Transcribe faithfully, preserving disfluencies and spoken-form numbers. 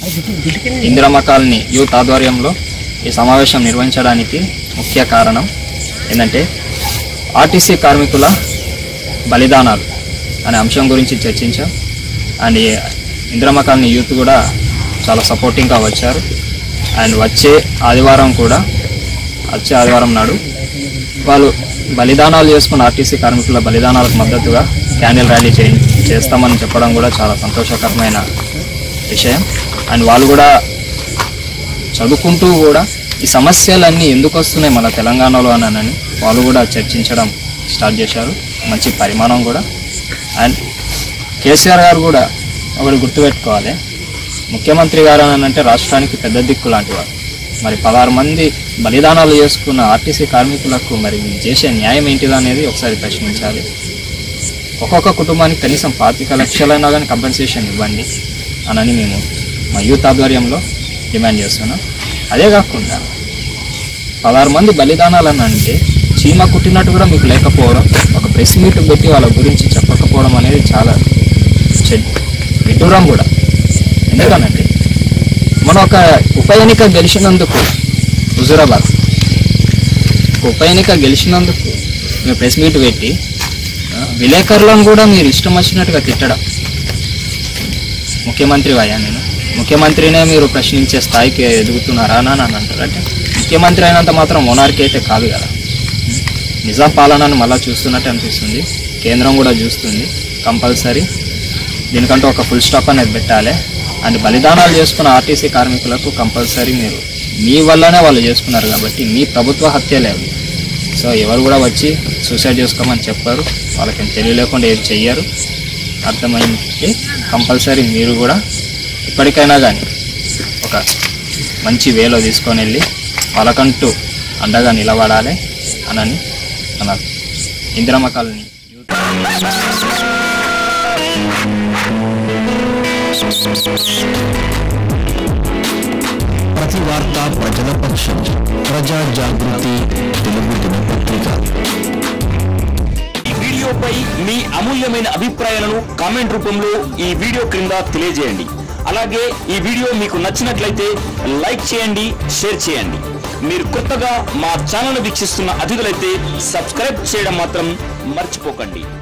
Indiramma colony youth ఆధ్వర్యంలో ఈ సమావేశం నిర్వహించడానికి ముఖ్య కారణం ఏంటంటే ఆర్టీసీ కార్మికుల బలిదానాలు అనే అంశం గురించి చర్చించాం. అండ్ ఇందిరమ్మ కాలనీ యూత్ కూడా చాలా సపోర్టింగ్గా వచ్చారు. అండ్ వచ్చే ఆదివారం కూడా వచ్చే ఆదివారం నాడు వాళ్ళు బలిదానాలు చేసుకున్న ఆర్టీసీ కార్మికుల బలిదానాలకు మద్దతుగా క్యాండిల్ ర్యాలీ చే చేస్తామని చెప్పడం కూడా చాలా సంతోషకరమైన విషయం. అండ్ వాళ్ళు కూడా చదువుకుంటూ కూడా ఈ సమస్యలన్నీ ఎందుకు వస్తున్నాయి మన తెలంగాణలో అని వాళ్ళు కూడా చర్చించడం స్టార్ట్ చేశారు. మంచి పరిమాణం కూడా. అండ్ కేసీఆర్ గారు కూడా ఒకటి గుర్తుపెట్టుకోవాలి, ముఖ్యమంత్రి గారు అని అంటే రాష్ట్రానికి పెద్ద దిక్కు లాంటి వారు. మరి పదహారు మంది బలిదానాలు చేసుకున్న ఆర్టీసీ కార్మికులకు మరి చేసే న్యాయం ఏంటిదో అనేది ఒకసారి ప్రశ్నించాలి. ఒక్కొక్క కుటుంబానికి కనీసం పాతిక లక్షలైనా కానీ కంపెన్సేషన్ ఇవ్వండి అని మేము మా యూత్ ఆధ్వర్యంలో డిమాండ్ చేస్తున్నాం. అదే కాకుండా పదహారు మంది బలిదానాలు అని అంటే చీమ కుట్టినట్టు కూడా మీకు లేకపోవడం, ఒక ప్రెస్ మీట్ పెట్టి వాళ్ళ గురించి చెప్పకపోవడం అనేది చాలా విడ్డూరం కూడా. ఎందుకనంటే మనం ఒక ఉప ఎన్నిక గెలిచినందుకు హుజూరాబాద్ ఉప ఎన్నిక గెలిచినందుకు మీరు ప్రెస్ మీట్ పెట్టి విలేకరులను కూడా మీరు ఇష్టం వచ్చినట్టుగా తిట్టడం. ముఖ్యమంత్రి అయ్యా నేను ముఖ్యమంత్రినే మీరు ప్రశ్నించే స్థాయికి ఎదుగుతున్నారా అని అని అంటారు. అంటే ముఖ్యమంత్రి అయినంత మాత్రం మొనార్కీ అయితే కాదు కదా. నిజాం పాలనను మళ్ళీ చూస్తున్నట్టు అనిపిస్తుంది. కేంద్రం కూడా చూస్తుంది. కంపల్సరీ దీనికంటూ ఒక ఫుల్ స్టాప్ అనేది పెట్టాలి. అండ్ బలిదానాలు చేసుకున్న ఆర్టీసీ కార్మికులకు కంపల్సరీ మీరు మీ వల్లనే వాళ్ళు చేసుకున్నారు కాబట్టి మీ ప్రభుత్వ హత్యలే అవి. సో ఎవరు కూడా వచ్చి సూసైడ్ చేసుకోమని చెప్పారు. వాళ్ళకి తెలియలేకుండా ఏది చెయ్యరు. అర్థమైంది. కంపల్సరీ మీరు కూడా ఇప్పటికైనా కానీ ఒక మంచి వేలో తీసుకొని వెళ్ళి వాళ్ళకంటూ అండగా నిలబడాలి అని మన ఇందిరమ్మ కాలనీ ప్రతి వార్త ప్రజల పక్షం. ప్రజా జాగృతి తెలుగు దినపత్రిక. ఈ వీడియోపై మీ అమూల్యమైన అభిప్రాయాలను కామెంట్ రూపంలో ఈ వీడియో క్రింద తెలియజేయండి. అలాగే ఈ వీడియో మీకు నచ్చినట్లయితే లైక్ చేయండి, షేర్ చేయండి. మీరు కొత్తగా మా ఛానల్ వీక్షిస్తున్న అతిథులైతే సబ్స్క్రైబ్ చేయడం మాత్రం మర్చిపోకండి.